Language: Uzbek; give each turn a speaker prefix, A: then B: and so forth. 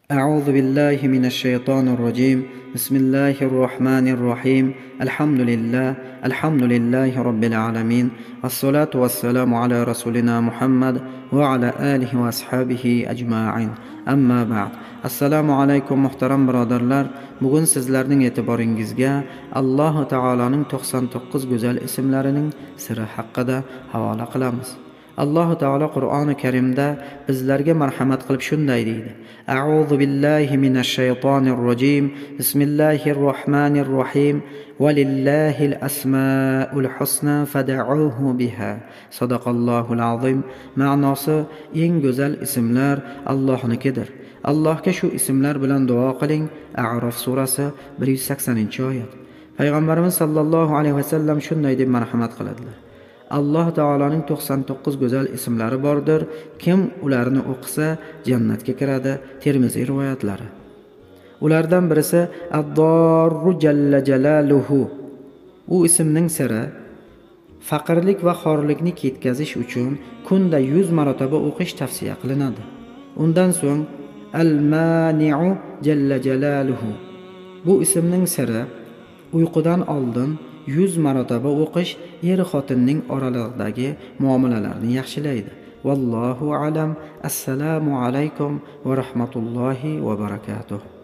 A: أعوذ بالله من الشيطان الرجيم. بسم الله الرحمن الرحيم. الحمد لله رب العالمين، والصلاة والسلام على رسولنا محمد وعلى آله وأصحابه أجمعين. أما بعد. Assalomu alaykum muhtaram birodarlar. Bugun sizlarning e'tiboringizga Alloh taolaning 99 go'zal ismlarining siri haqida havola qilamiz. Alloh taolo Qur'oni Karimda bizlarga marhamat qilib shunday deydi: A'udhu billahi minash shaytonir rojim. Bismillahir rohmanir rohim. Valillahil asmaul husna fad'uhu biha. Sadaqallohul azim. Ma'nosi: eng go'zal ismlar Allohnikidir. Allohga shu ismlar bilan duo qiling. A'rof surasi 180-oyat. Payg'ambarimiz sallallohu alayhi vasallam shunday deb marhamat qiladilar: Alloh taolaning 99 go'zal ismlari bordir. Kim ularni o'qisa jannatga kiradi. Termiziy rivoyatlari. Ulardan birisi Ad-Dorru jalla jalaluhu. U ismning siri faqirlik va xorlikni ketkazish uchun kunda 100 marotaba o'qish tavsiya qilinadi. Undan so'ng Al-Mani'u jalla jalaluhu. Bu ismning siri uyqudan oldin 100 marotaba o'qish er-xotinning oralaridagi muomalalarni yaxshilaydi. Vallohu alam. Assalomu alaykum va rahmatullohi va barakatuh.